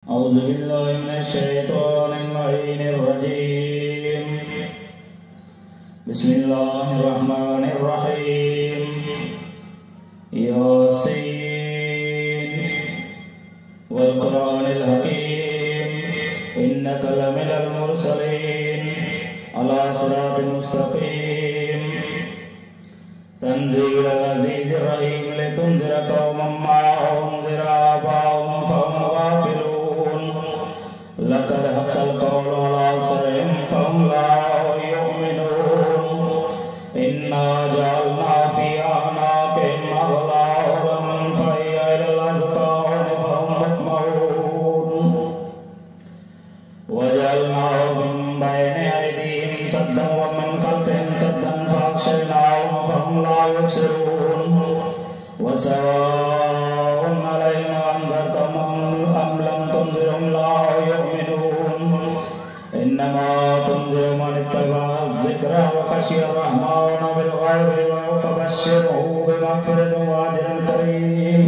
أعوذ بالله من الشيطان اللعين الرجيم. بسم الله الرحمن الرحيم. ياسين والقرآن الحكيم إنك لمن المرسلين على صراط مستقيم. تنزيل العزيز الرحيم لتنذر قوما ما أنذر آباؤهم فهم غافلون. لقد حق القول على أكثرهم فهم لا يؤمنون. إنا جعلنا في أعناقهم أغلالا فهي إلى الأذقان فهم مقمحون. وجعلنا من بين أيديهم سدا ومن خلفهم سدا فأغشيناهم فهم لا يبصرون. وسواء عليهم أنذرتهم أم لم تنذرهم لا يؤمنون. إنما تنذر من اتبع الذكر وخشي الرحمن بالغيب فبشره بمغفرة وأجر كريم.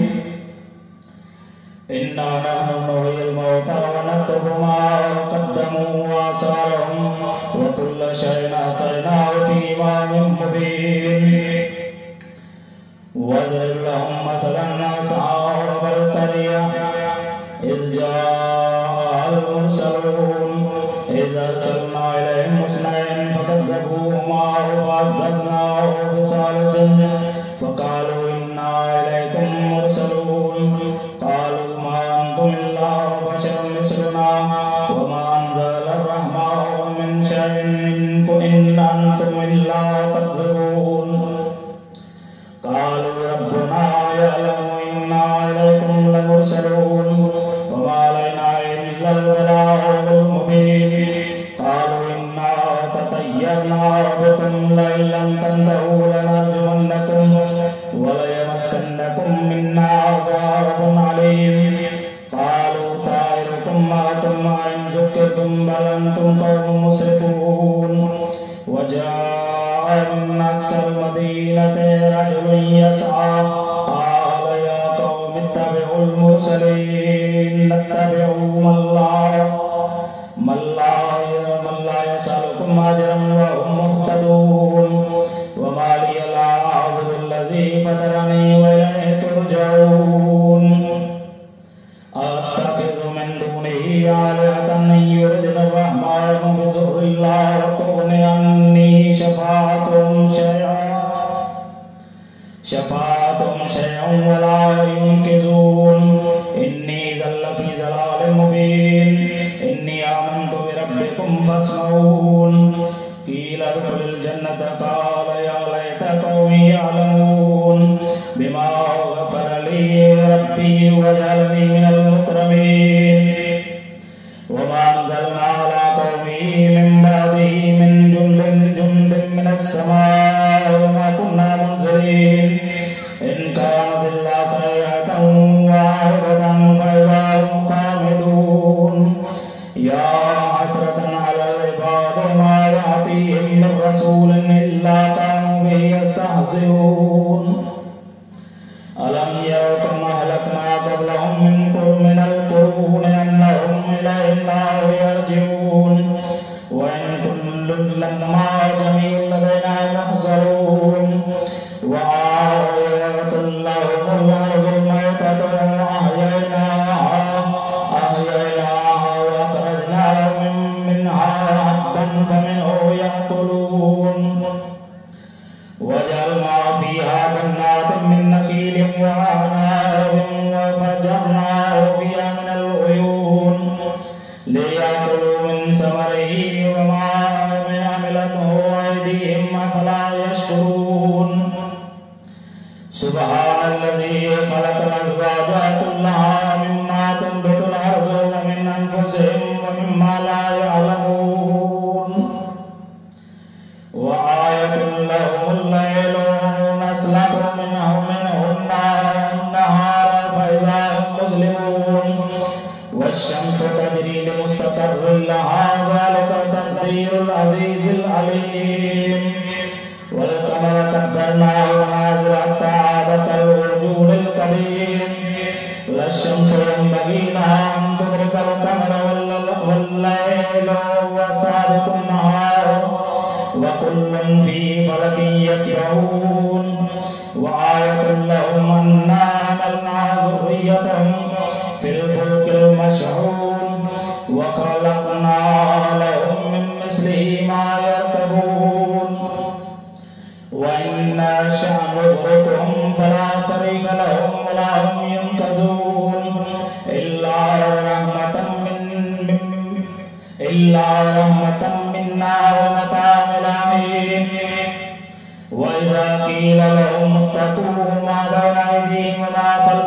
إنا نحن نحيي الموتى ونكتب ما قدموا وآثارهم وكل شيء أحصيناه في إمام مبين. واضرب لهم مثلا أصحاب القرية إذ جاء المرسلون إذ أرسلنا إليهم اثنين فكذبوهما فعززناه بثالث فقالوا إنا إليكم مرسلون. قالوا ما أنتم إلا بشر مثلنا وما أنزل الرحمن من شيء إن أنتم إلا تكذبون. قالوا ربنا يعلم إنا إليكم لمرسلون وما علينا إلا البلاغ المبين. قالوا إنا تطيرنا بكم لئن لم تنتهوا لنرجمنكم وليمسنكم منا عذاب أليم. قالوا طائركم معكم أئن ذكرتم بل أنتم قوم مسرفون. وجاء من أقصى المدينة رجل يسعى قال يا قوم اتبعوا المرسلين اتبعوا من لا يسألكم أجرا وهم مهتدون. وما لي لا أعبد الذي فطرني وإليه ترجعون. أتخذ من دونه آلهة إن يردن الرحمن بضر لا تغن عني شفاعتهم شيئا ولا ينقذون. إني ذل في ضلال مبين. إني آمنت بربكم فاسمعون. قيل ادخل الجنة قال يا ليت قومي يعلمون بما غفر لي ربي وجعلني من المكرمين. وما أنزلنا على قومه من بعده من جند من السماء وما كنا منزلين. إن كانت إلا صيحة واحدة فإذا هم خامدون. يا حسرة على العباد ما يأتيهم من رسول إلا كانوا به يستهزئون. ألم يروا كما أهلكنا قبلهم من القرون أنهم إليهم لا يرجعون. وإن كل لما جميع لدينا محضرون. وآية لهم الأرض الميتة أحييناها وأخرجنا منها حبا فمنه يأكلون. وجعلنا فيها جنات من نخيل وأعناب وفجرنا فيها من العيون ليأكلوا من ثمره وما عملته أيديهم أفلا يشكرون. سبحان الذي خلق الأزواج كلها مما تنبت الأرض ومن أنفسهم ومما لا يعلمون. وآية لهم الليل نسلك منه النهار فإذا هم مظلمون. والشمس تجري لمستقر لها ذلك تقدير العزيز العليم. والقمر قدرناه منازل حتى عاد كالعرجون القديم. لا الشمس ينبغي لها أن تدرك والليل وسابق النهار وكل في فلك يسبحون وآية لهم أنا حملنا ذريتهم في الفلك المشحون وخلقنا لهم من مثله ما يركبون وإن نشأ نغرقهم فلا صريخ لهم ولا هم ينقذون إلا رحمة منا ومتاع إلى حين وإذا قيل لهم اتقوا ما بين أيديهم وما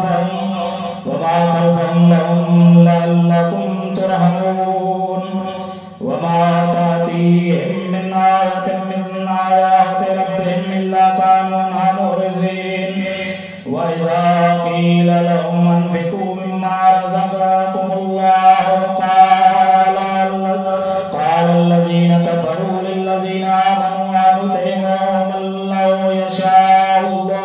خلفهم لهم لعلكم ترحمون وما تأتيهم من آية من آيات ربهم إلا كانوا عنها معرضين وإذا قيل لهم أنفقوا مما رزقكم الله قال الذين كفروا للذين آمنوا نطعم من لو يشاء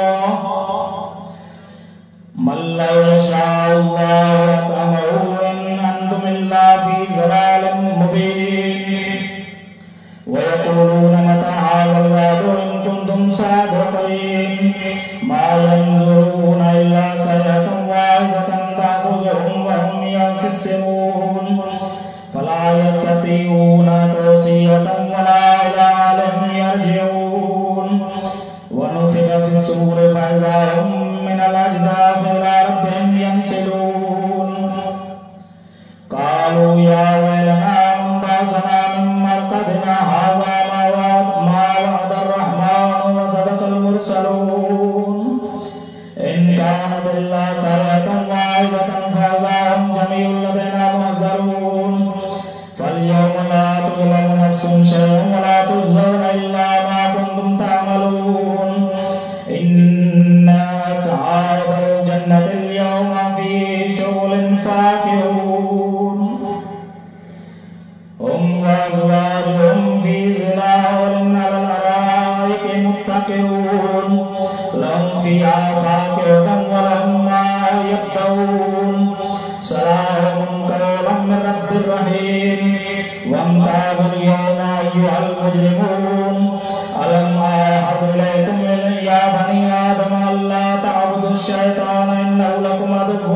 الله أطعمه إن أنتم إلا في ضلال مبين ويقولون متى هذا الوعد إن كنتم صادقين ما ينظرون إلا صيحة واحدة تأخذهم وهم ينكسرون فلا يستطيعون توصية ولا إلى أهلهم يرجعون ونفخ في الصور فإذا هم من الأجداث إلى ربهم ينسلون قالوا يا ويلنا من بعثنا من مرقدنا هذا ما وعد الرحمن وصدق المرسلون إن كانت إلا صيحة واحدة فإذا هم جميع لدينا محضرون فاليوم لا تظلم نفس شيئا ولا تجزون إلا ما كنتم تعملون إن أصحاب الجنة اليوم في شغل فاكهون هم وأزواجهم في ظلال على الأرائك متكئون لهم فيها فاكهة ولهم ما يدعون سلام قولا من رب رحيم وامتازوا اليوم أيها المجرمون ألم أعهد إليكم يا بني آدم ألا تعبدوا الشيطان إنه لكم عدو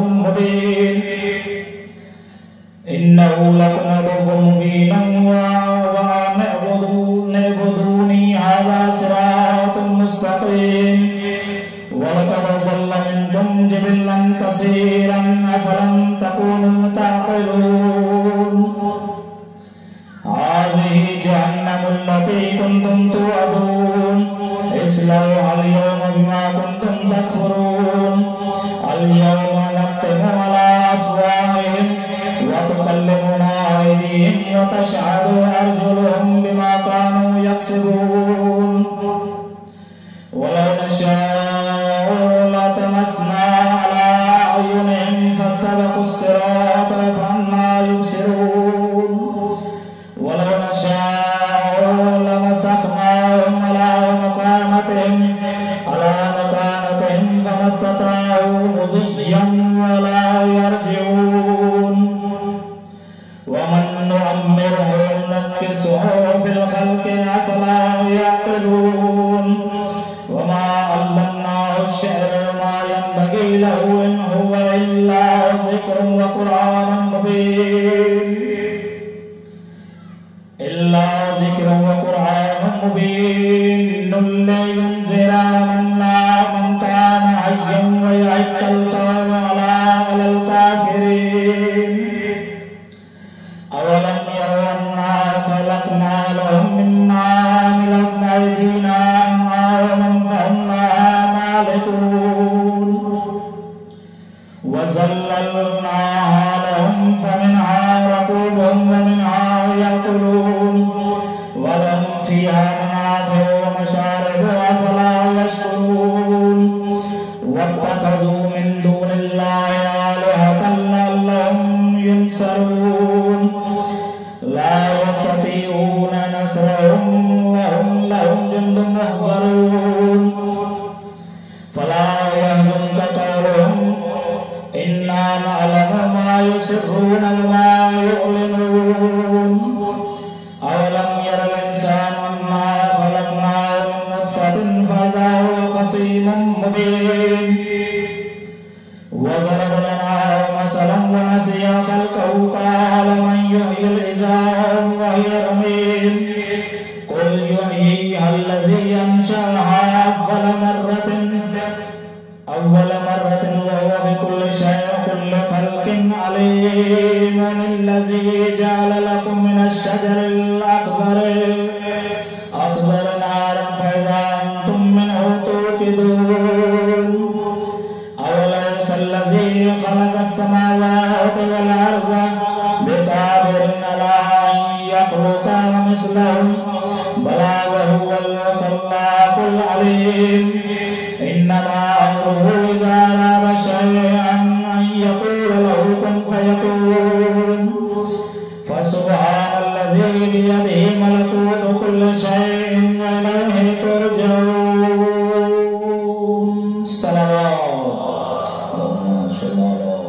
مبين وأن اعبدوني هذا صراط مستقيم ولقد ضل منكم جبلا كثيرا أفلم تكونوا تعقلون هذه جهنم التي كنتم توعدون اصلوها اليوم بما كنتم تكفرون اليوم نختم على أفواههم وتكلمنا أيديهم وتشهد أرجلهم بما كانوا يكسبون ولو نشاء لطمسنا على أعينهم فاستبقوا الصراط فأنى يبصرون ولو نشاء لمسخناهم على مكانتهم فما استطاعوا مضيا ولا يرجعون ومن نعمره ننكسه في الخلق أفلا يعقلون وما علمناه الشعر ما ينبغي له إن هو إلا ذكر وقرآن مبين لينذر من كان حيا ويحق القول على الكافرين أولم يروا أنا خلقنا لهم مما عملت أيدينا أنعاما فهم لها مالكون وذللناها لهم فمنها ركوبهم ومنها يأكلون ولهم فيها منافع ومشارب أفلا يشكرون واتخذوا من دون الله آلهة لعلهم ينصرون لا يستطيعون نصرهم وهم لهم جند محضرون فلا يحزنك قولهم إنا نعلم ما يسرون وما يعلنون تركه قال من يحيي العظام وهي رميم قل يحييها الذي أنشأها أول مرة وهو بكل شيء كل خلق عليم الذي جعل لكم من الشجر الأخضر نارا فإذا أنتم منه توقدون أوليس الذي خلق السماوات والأرض بقادر على أن يخلق مثلهم بلى وهو الخلاق العليم إنما أمره إذا أراد شيئا أن يقول له كن فيكون فسبحان الذي بيده ملكوت كل شيء وإليه ترجعون. صلوات.